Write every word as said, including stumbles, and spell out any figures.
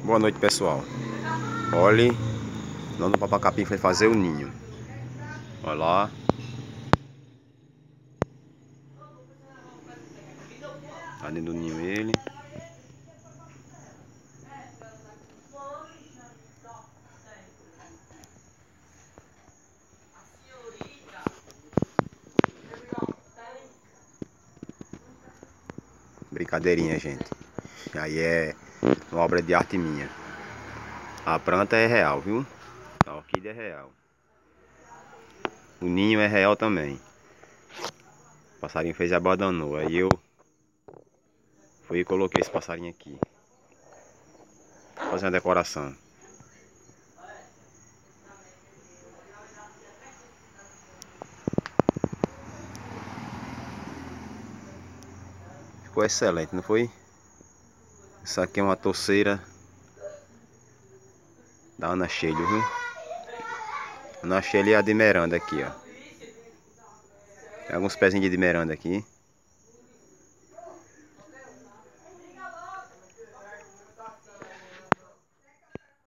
Boa noite, pessoal. Olhe, onde o papacapim foi fazer o ninho. Olha lá. Tá dentro do ninho ele. Brincadeirinha, gente. Aí é uma obra de arte minha. A planta é real, viu? A orquídea é real. O ninho é real também. O passarinho fez e abandonou. Aí eu fui e coloquei esse passarinho aqui. Fazer uma decoração. Ficou excelente, não foi? Isso aqui é uma torceira da Ana Sheila, viu? Ana Sheila e a de Miranda aqui, ó. Tem alguns pezinhos de Miranda aqui.